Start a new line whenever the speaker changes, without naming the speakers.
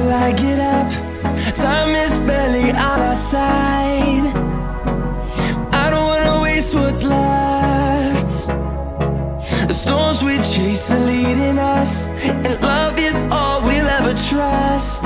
till I get up. Time is barely on our side. I don't wanna waste what's left. The storms we chase are leading us, and love is all we'll ever trust.